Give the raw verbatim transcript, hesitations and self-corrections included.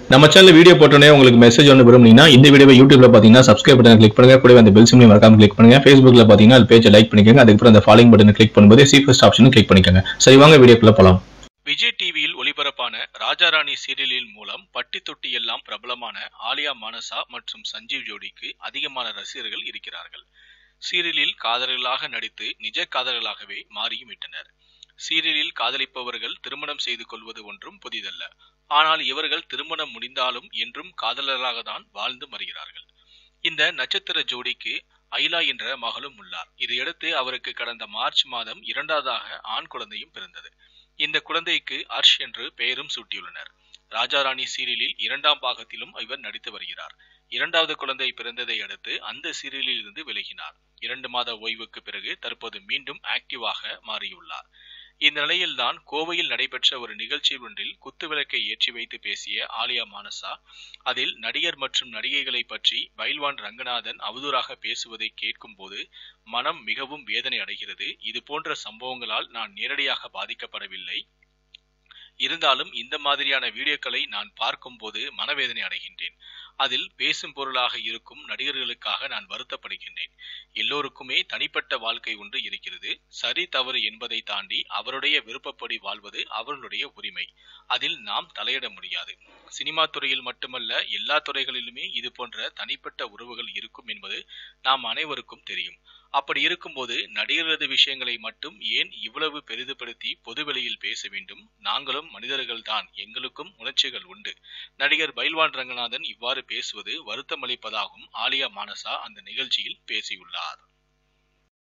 நம்ம channel video போட்டோனே உங்களுக்கு message ஒன்று விரும்புனீங்கன்னா இந்த வீடியோவை யூடியூப்ல பாத்தீங்கன்னா சப்ஸ்கிரைப் பட்டன் கிளிக் பண்ணுங்க, கூடவே அந்த பெல் சிம்லையும் மறக்காம கிளிக் பண்ணுங்க. Facebookல பாத்தீங்கன்னா அது பேஜை லைக் பண்ணிக்கோங்க. அதுக்கப்புறம் அந்த ஃபாலோயிங் பட்டனை கிளிக் பண்ணும்போது சி ஃபர்ஸ்ட் ஆப்ஷனும் கிளிக் பண்ணிக்கோங்க. சரி வாங்க வீடியோக்குள்ள போலாம். விஜய் டிவியில் ஒளிபரப்பான ராஜாராணி சீரியலில் மூலம் பட்டி தொட்டி எல்லாம் பிரபலமான ஆலியா மானசா மற்றும் சஞ்சீவ் ஜோடிக்கு அதிகமான ரசிகர்கள் இருக்கிறார்கள். சீரியலில் காதலர்களாக நடித்து நிஜ காதலர்களாகவே மாறியும் விட்டனர். சீரியலில் காதலிப்பவர்கள் திருமணம் செய்து கொள்வது ஒன்றும் புதிதல்ல. ஆனால் இவர்கள் திருமணம் முடிந்தாலும் என்றும் காதலர்களாக தான் வாழ்ந்து வருகிறார்கள். இந்த நட்சத்திர ஜோடிக்கு ஐலா என்ற மகளும் உள்ளார். இதையடுத்து அவருக்கு கடந்த மார்ச் மாதம் இரண்டாவதாக ஆண் குழந்தையும் பிறந்தது. இந்த குழந்தைக்கு அர்ஷ் என்று பெயரும் சூட்டியுள்ளனர். ராஜாராணி சீரியலில் இரண்டாம் பாகத்திலும் இவர் நடித்து வருகிறார். இரண்டாவது குழந்தை பிறந்ததை அடுத்து அந்த சீரியலில் இருந்து விலகினார். இரண்டு மாத ஓய்வுக்கு பிறகு தற்போது மீண்டும் ஆக்டிவாக மாறியுள்ளார். இந்த நிலையில்தான் கோவையில் நடைபெற்ற ஒரு நிகழ்ச்சி ஒன்றில் குத்துவிளக்கை ஏற்றி வைத்து பேசிய ஆலியா மானசா, அதில் நடிகர் மற்றும் நடிகைகளை பற்றி பைல்வான் ரங்கநாதன் அவதூறாக பேசுவதை கேட்கும் போது மனம் மிகவும் வேதனை அடைகிறது. இது போன்ற சம்பவங்களால் நான் நேரடியாக பாதிக்கப்படவில்லை. இருந்தாலும் இந்த மாதிரியான வீடியோக்களை நான் பார்க்கும் போது மனவேதனை அடைகின்றேன். அதில் பேசும் பொருளாக இருக்கும் நடிகர்களுக்காக நான் வருத்தப்படுகின்றேன். எல்லோருக்குமே தனிப்பட்ட வாழ்க்கை ஒன்று இருக்கிறது. சரி தவறு என்பதை தாண்டி அவருடைய விருப்பப்படி வாழ்வது அவர்களுடைய உரிமை. அதில் நாம் தலையிட முடியாது. சினிமா துறையில் மட்டுமல்ல, எல்லா துறைகளிலுமே இது போன்ற தனிப்பட்ட உறவுகள் இருக்கும் என்பது நாம் அனைவருக்கும் தெரியும். அப்படி இருக்கும்போது நடிகர்களது விஷயங்களை மட்டும் ஏன் இவ்வளவு பெரிதுபடுத்தி பொதுவெளியில் பேச வேண்டும்? நாங்களும் மனிதர்கள் தான், எங்களுக்கும் உணர்ச்சிகள் உண்டு. நடிகர் பைல்வான் ரங்கநாதன் இவ்வாறு பேசுவது வருத்தம் அளிப்பதாகவும் ஆலியா மானசா அந்த நிகழ்ச்சியில் பேசியுள்ளார்.